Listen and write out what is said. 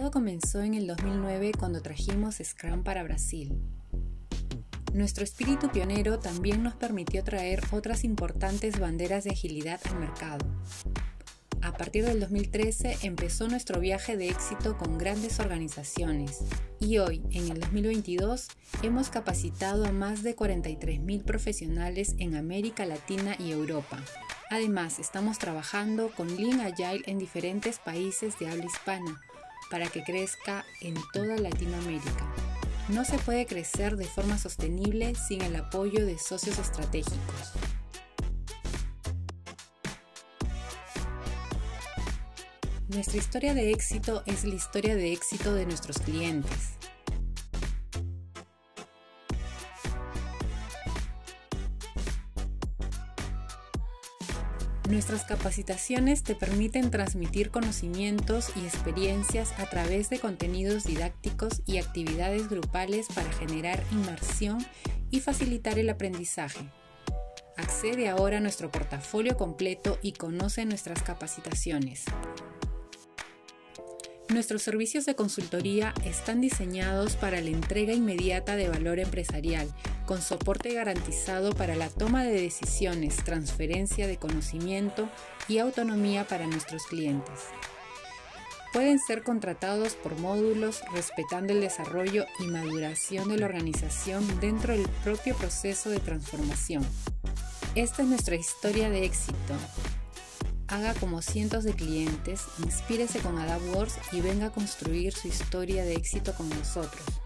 Todo comenzó en el 2009 cuando trajimos Scrum para Brasil. Nuestro espíritu pionero también nos permitió traer otras importantes banderas de agilidad al mercado. A partir del 2013 empezó nuestro viaje de éxito con grandes organizaciones y hoy, en el 2022, hemos capacitado a más de 43.000 profesionales en América Latina y Europa. Además, estamos trabajando con Lean Agile en diferentes países de habla hispana para que crezca en toda Latinoamérica. No se puede crecer de forma sostenible sin el apoyo de socios estratégicos. Nuestra historia de éxito es la historia de éxito de nuestros clientes. Nuestras capacitaciones te permiten transmitir conocimientos y experiencias a través de contenidos didácticos y actividades grupales para generar inmersión y facilitar el aprendizaje. Accede ahora a nuestro portafolio completo y conoce nuestras capacitaciones. Nuestros servicios de consultoría están diseñados para la entrega inmediata de valor empresarial, con soporte garantizado para la toma de decisiones, transferencia de conocimiento y autonomía para nuestros clientes. Pueden ser contratados por módulos, respetando el desarrollo y maduración de la organización dentro del propio proceso de transformación. Esta es nuestra historia de éxito. Haga como cientos de clientes, inspírese con AdaptWorks y venga a construir su historia de éxito con nosotros.